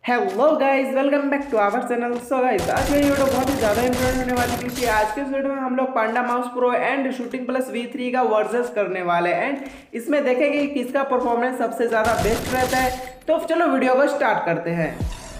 Hello guys, welcome back to our channel. So guys, आज ये video बहुत ही ज़्यादा इंपॉर्टेंट होने वाली है क्योंकि आज के इस वीडियो में हम लोग panda mouse pro and shooting plus V3 का वर्सेस करने वाले हैं एंड इसमें देखेंगे कि किसका परफॉर्मेंस सबसे ज़्यादा बेस्ट रहता है। तो चलो वीडियो को स्टार्ट करते हैं।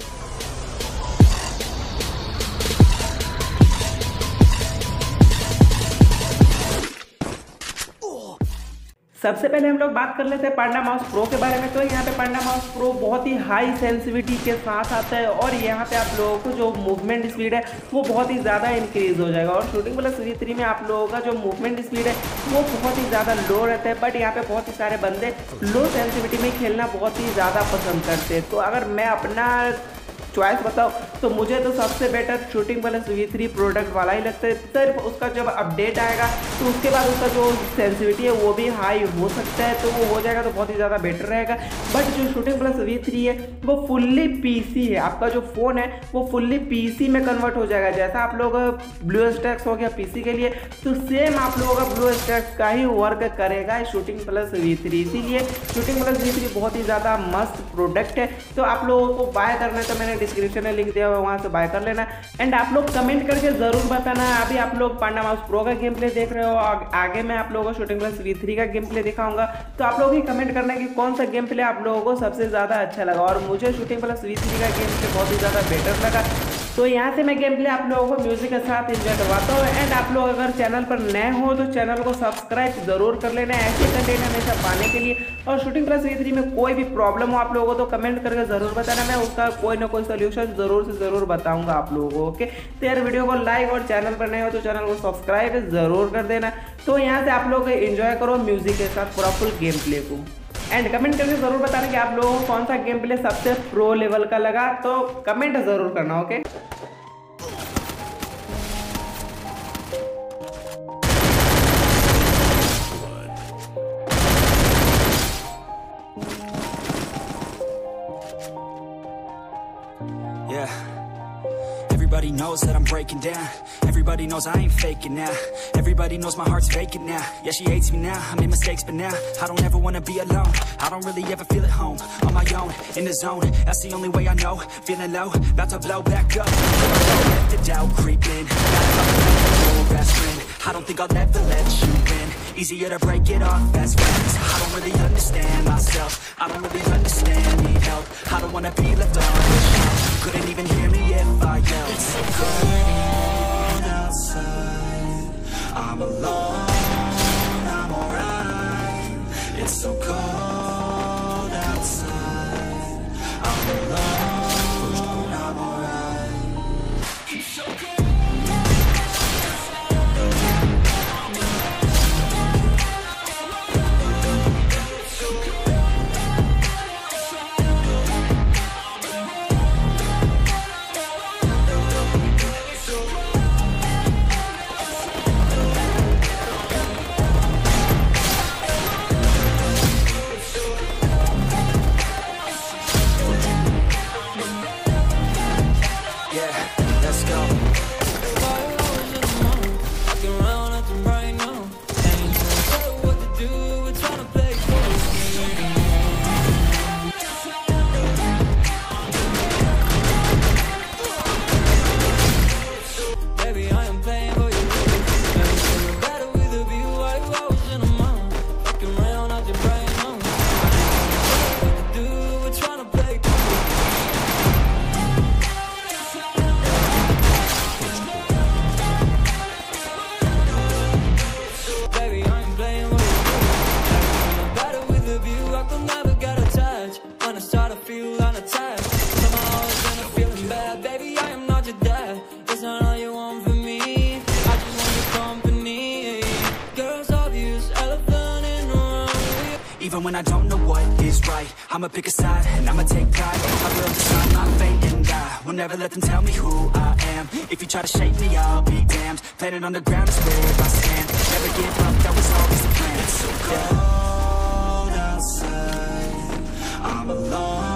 सबसे पहले हम लोग बात कर लेते हैं पांडा माउस प्रो के बारे में। तो यहाँ पे पांडा माउस प्रो बहुत ही हाई सेंसिटिविटी के साथ आता है और यहाँ पे आप लोगों को जो मूवमेंट स्पीड है वो बहुत ही ज़्यादा इंक्रीज हो जाएगा। और शूटिंग प्लस V3 में आप लोगों का जो मूवमेंट स्पीड है वो बहुत ही ज़्यादा लो रहता है, बट यहाँ पे बहुत ही सारे बंदे लो सेंसिटिविटी में खेलना बहुत ही ज़्यादा पसंद करते हैं। तो अगर मैं अपना चॉइस बताओ तो मुझे तो सबसे better shooting plus V3 product वाला ही लगता है। सिर्फ उसका जब अपडेट आएगा तो उसके बाद उसका जो सेंसिटिविटी है वो भी हाई हो सकता है, तो वो हो जाएगा तो बहुत ही ज़्यादा बेटर रहेगा। बट जो शूटिंग प्लस V3 है वो फुल्ली PC है, आपका जो फ़ोन है वो फुल्ली PC में कन्वर्ट हो जाएगा। जैसा आप लोग BlueStacks हो गया PC के लिए, तो सेम आप लोगों का BlueStacks का ही वर्क करेगा शूटिंग प्लस V3। इसीलिए शूटिंग प्लस V3 बहुत ही ज़्यादा मस्त प्रोडक्ट है। तो आप लोगों को बाय करना है तो मैंने डिस्क्रिप्शन में लिंक दिया हुआ है, वहाँ से बाय कर लेना। एंड आप लोग कमेंट करके ज़रूर बताना। अभी आप लोग पांडा माउस प्रो का गेम प्ले देख रहे हो, आगे मैं आप लोगों को शूटिंग प्लस V3 का गेम प्ले दिखाऊंगा। तो आप लोग ही कमेंट करना कि कौन सा गेम प्ले आप लोगों को सबसे ज़्यादा अच्छा लगा। और मुझे शूटिंग प्लस V3 का गेम प्ले बहुत ही ज़्यादा बेटर लगा, तो यहाँ से मैं गेम प्ले आप लोगों को म्यूजिक के साथ एंजॉय करवाता हूँ। एंड आप लोग अगर चैनल पर नए हो तो चैनल को सब्सक्राइब जरूर कर लेना ऐसे कंटेंट हमेशा पाने के लिए। और शूटिंग प्लस V3 में कोई भी प्रॉब्लम हो आप लोगों को तो कमेंट करके जरूर बताना, मैं उसका कोई ना कोई सोल्यूशन जरूर से जरूर बताऊंगा आप लोगों को। ओके, तो यार वीडियो को लाइक और चैनल पर नए हो तो चैनल को सब्सक्राइब जरूर कर देना। तो यहाँ से आप लोग एंजॉय करो म्यूजिक के साथ पूरा फुल गेम प्ले को। एंड कमेंट करके जरूर बताना कि आप लोगों को कौन सा गेम प्ले सबसे प्रो लेवल का लगा, तो कमेंट जरूर करना। Okay, Yeah, everybody knows that I'm breaking down. Everybody knows I ain't faking now. Everybody knows my heart's vacant now. Yeah, she hates me now, I made mistakes but now I don't ever wanna be alone. I don't really ever feel at home. On my own, in the zone, that's the only way I know. Feeling low, about to blow back up. Let the doubt creep in. Your best friend, I don't think I'll ever let you in. Easier to break it off best friends. I don't really understand myself. I don't really understand, need help. I don't wanna be left on the shelf. Couldn't even hear me if I yelled. It's so cold outside, I'm alone, I'm alright. It's so cold outside, I'm alone, I'm alright. It's so cold. Even when I don't know what is right, I'ma pick a side and I'ma take pride. I will decide my fate and I will never let them tell me who I am. If you try to shake me, I'll be damned. Planet on the ground is where I stand. Never give up, that was always the plan. It's so cold outside, I'm alone.